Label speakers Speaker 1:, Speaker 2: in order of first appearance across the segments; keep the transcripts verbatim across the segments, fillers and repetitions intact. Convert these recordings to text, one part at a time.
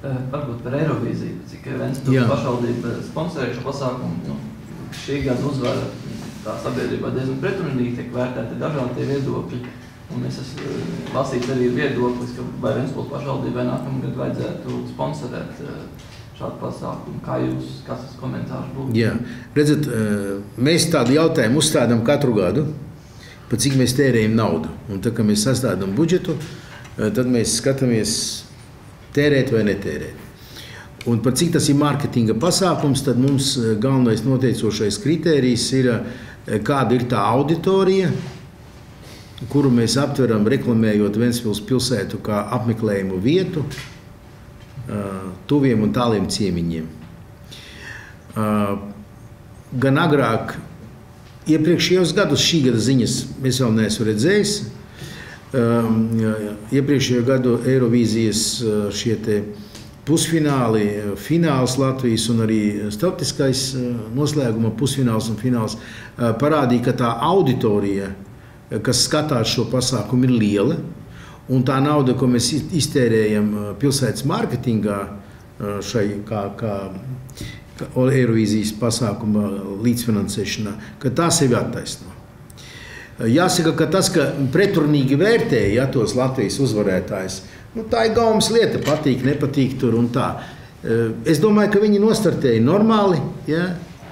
Speaker 1: Varbūt par Eirovīziju, cik Ventspils pašvaldība sponsorē šo pasākumu. Nu, šī gada uzvara tā sabiedrībā diezgan pretrunīgi tiek vērtēti dažādi viedokļi. Un es esmu lasīts arī viedoklis, ka vai Ventspils pašvaldībai nākamgad vajadzētu sponsorēt šādu pasākumu. Kā jūs, kas tas komentārs būtu?
Speaker 2: Jā, redzat, mēs tādu jautājumu uzstādām katru gadu, pa cik mēs tērējam naudu. Un tā, ka mēs sastādām budžetu, tad mēs skatāmies tērēt vai netērēt. Un par cik tas ir mārketinga pasākums, tad mums galvenais noteicošais kritērijs ir, kāda ir tā auditorija, kuru mēs aptveram, reklamējot Ventspils pilsētu kā apmeklējumu vietu tuviem un tāliem ciemiņiem. Gan agrāk, iepriekšējos gadus, šī gada ziņas mēs vēl neesmu redzējis. Iepriekšējo gadu Eirovīzijas šie te pusfināli, fināls Latvijas un arī starptautiskais noslēguma pusfināls un fināls parādīja, ka tā auditorija, kas skatās šo pasākumu, ir liela. Un tā nauda, ko mēs iztērējam pilsētas mārketingā šai kā, kā, kā Eirovīzijas pasākuma līdzfinansēšanā, ka tā sevi attaisno. Jāsaka, ka tas, ka pretrunīgi vērtēja ja, tos Latvijas uzvarētājs, nu, tā ir gaumas lieta, patīk, nepatīk tur un tā. Es domāju, ka viņi nostartēja normāli. Ja.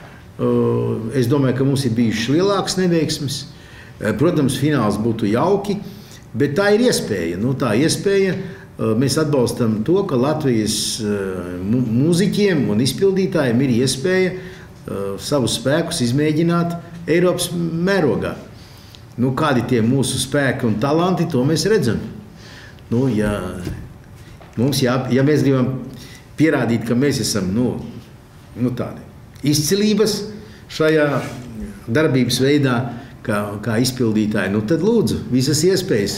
Speaker 2: Es domāju, ka mums ir bijušas lielākas neveiksmes. Protams, fināls būtu jauki, bet tā ir iespēja. Nu, tā iespēja, mēs atbalstam to, ka Latvijas mūziķiem un izpildītājiem ir iespēja savus spēkus izmēģināt Eiropas mērogā. Nu, kādi tie mūsu spēki un talanti, to mēs redzam. Nu, ja, mums jā, ja mēs gribam pierādīt, ka mēs esam nu, nu tādi izcilības šajā darbības veidā, kā, kā izpildītāji, nu tad lūdzu, visas iespējas.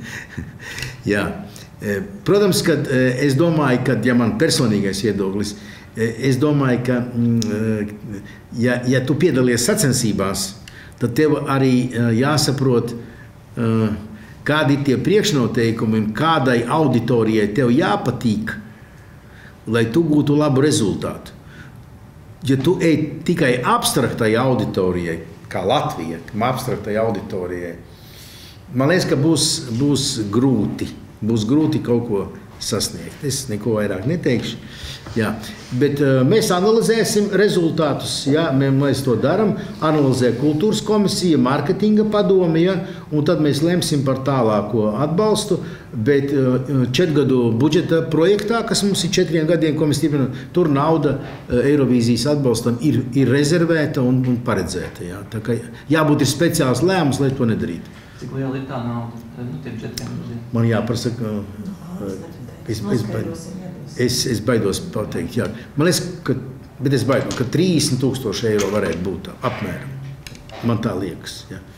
Speaker 2: Jā. Protams, ka es domāju, ka, ja man personīgais viedoklis, es domāju, ka, ja, ja tu piedalies sacensībās, tad tev arī jāsaprot, kādi ir tie priekšnoteikumi un kādai auditorijai tev jāpatīk, lai tu gūtu labu rezultātu. Ja tu ej tikai abstraktai auditorijai, kā Latvija, abstraktai auditorijai, man liekas, ka būs, būs grūti, būs grūti kaut ko sasniegt. Es neko vairāk neteikšu. Jā. Bet uh, mēs analizēsim rezultātus, ja, mēs to daram, analizē kultūras komisija, marketinga padome, ja, un tad mēs lemsim par tālāko atbalstu, bet uh, četrgadu budžeta projektā, kas mums ir četriem gadiem, ko mēs stiprinām, tur nauda uh, Eirovīzijas atbalstam ir, ir rezervēta un, un paredzēta. Ja. Tā kā jābūt ir speciāls lēmums, lai to nedarītu.
Speaker 1: Cik liela ir tā nauda? Nu, tiem četriem gadiem.
Speaker 2: Man jāprasaka, uh, es, es, baidos, es, es baidos pateikt, jā. Man liekas, ka, bet es baidos, ka trīsdesmit tūkstoši eiro varētu būt apmēram. Man tā liekas, jā.